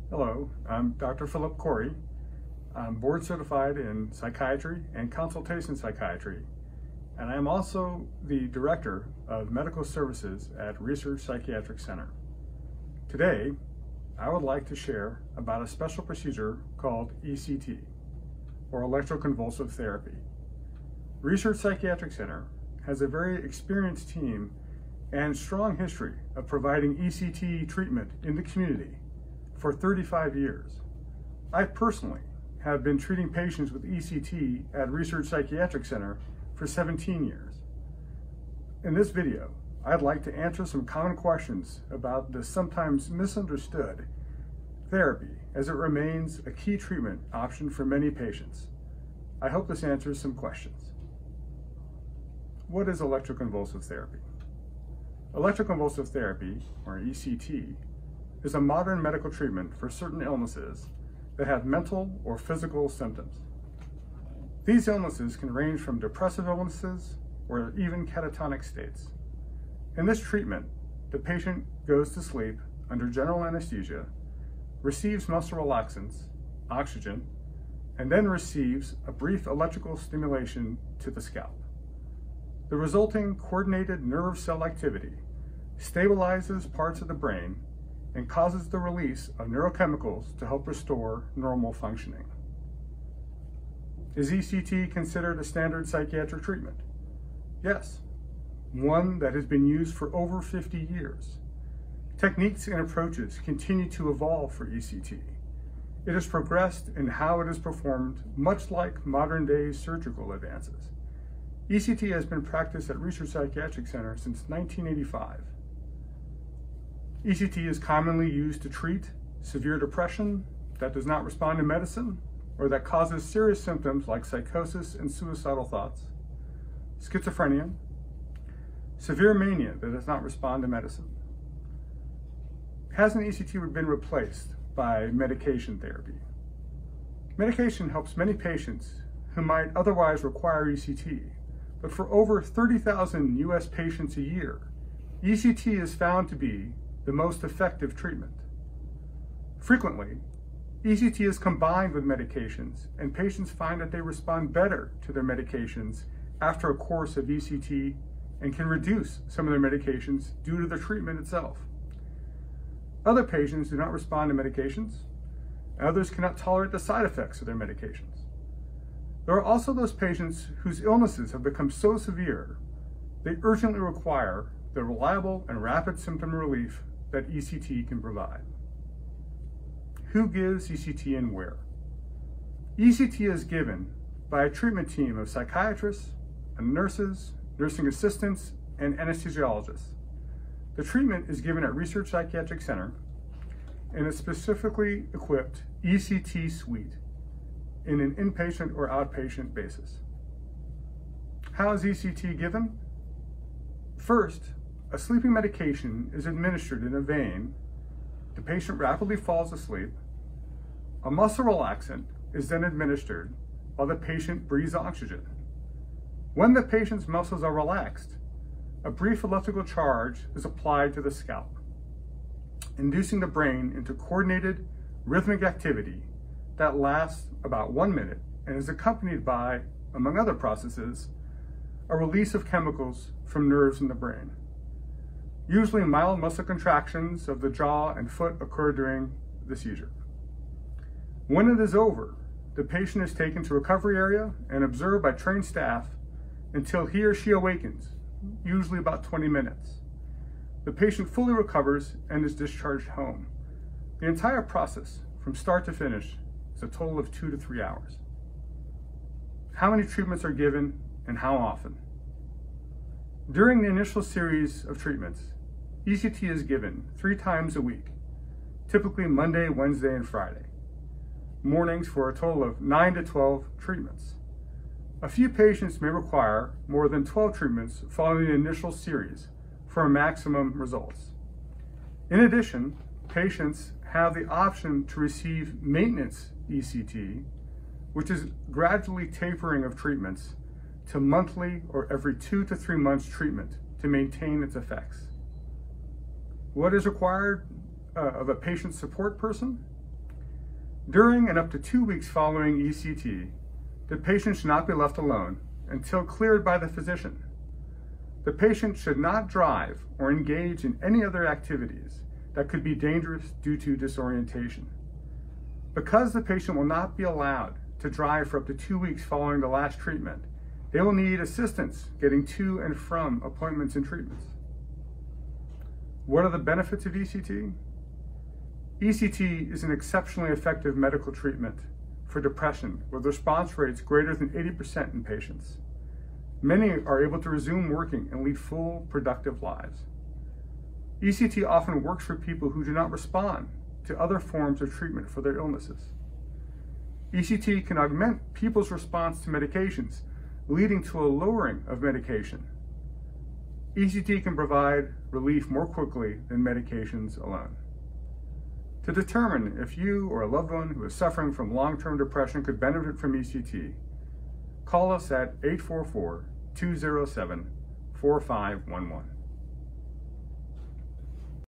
Hello, I'm Dr. Philip Corey. I'm board certified in psychiatry and consultation psychiatry, and I am also the director of medical services at Research Psychiatric Center. Today, I would like to share about a special procedure called ECT, or electroconvulsive therapy. Research Psychiatric Center has a very experienced team and strong history of providing ECT treatment in the community for 35 years. I personally have been treating patients with ECT at Research Psychiatric Center for 17 years. In this video, I'd like to answer some common questions about the sometimes misunderstood therapy, as it remains a key treatment option for many patients. I hope this answers some questions. What is electroconvulsive therapy? Electroconvulsive therapy, or ECT, is a modern medical treatment for certain illnesses that have mental or physical symptoms. These illnesses can range from depressive illnesses or even catatonic states. In this treatment, the patient goes to sleep under general anesthesia, receives muscle relaxants, oxygen, and then receives a brief electrical stimulation to the scalp. The resulting coordinated nerve cell activity stabilizes parts of the brain and causes the release of neurochemicals to help restore normal functioning. Is ECT considered a standard psychiatric treatment? Yes, one that has been used for over 50 years. Techniques and approaches continue to evolve for ECT. It has progressed in how it is performed, much like modern-day surgical advances. ECT has been practiced at Research Psychiatric Center since 1985. ECT is commonly used to treat severe depression that does not respond to medicine or that causes serious symptoms like psychosis and suicidal thoughts, schizophrenia, severe mania that does not respond to medicine. Hasn't ECT been replaced by medication therapy? Medication helps many patients who might otherwise require ECT, but for over 30,000 US patients a year, ECT is found to be the most effective treatment. Frequently, ECT is combined with medications, and patients find that they respond better to their medications after a course of ECT and can reduce some of their medications due to the treatment itself. Other patients do not respond to medications, and others cannot tolerate the side effects of their medications. There are also those patients whose illnesses have become so severe, they urgently require the reliable and rapid symptom relief that ECT can provide. Who gives ECT and where? ECT is given by a treatment team of psychiatrists and nurses, nursing assistants, and anesthesiologists. The treatment is given at Research Psychiatric Center in a specifically equipped ECT suite in an inpatient or outpatient basis. How is ECT given? First, a sleeping medication is administered in a vein. The patient rapidly falls asleep. A muscle relaxant is then administered while the patient breathes oxygen. When the patient's muscles are relaxed, a brief electrical charge is applied to the scalp, inducing the brain into coordinated rhythmic activity that lasts about 1 minute and is accompanied by, among other processes, a release of chemicals from nerves in the brain. Usually mild muscle contractions of the jaw and foot occur during the seizure. When it is over, the patient is taken to a recovery area and observed by trained staff until he or she awakens, usually about 20 minutes. The patient fully recovers and is discharged home. The entire process, from start to finish, is a total of 2 to 3 hours. How many treatments are given and how often? During the initial series of treatments, ECT is given 3 times a week, typically Monday, Wednesday, and Friday. Mornings for a total of 9 to 12 treatments. A few patients may require more than 12 treatments following the initial series for maximum results. In addition, patients have the option to receive maintenance ECT, which is gradually tapering of treatments to monthly or every 2 to 3 months treatment to maintain its effects. What is required of a patient support person? During and up to 2 weeks following ECT, the patient should not be left alone until cleared by the physician. The patient should not drive or engage in any other activities that could be dangerous due to disorientation. Because the patient will not be allowed to drive for up to 2 weeks following the last treatment, they will need assistance getting to and from appointments and treatments. What are the benefits of ECT? ECT is an exceptionally effective medical treatment for depression with response rates greater than 80% in patients. Many are able to resume working and lead full, productive lives. ECT often works for people who do not respond to other forms of treatment for their illnesses. ECT can augment people's response to medications, leading to a lowering of medication. ECT can provide relief more quickly than medications alone. To determine if you or a loved one who is suffering from long-term depression could benefit from ECT, call us at 844-207-4511.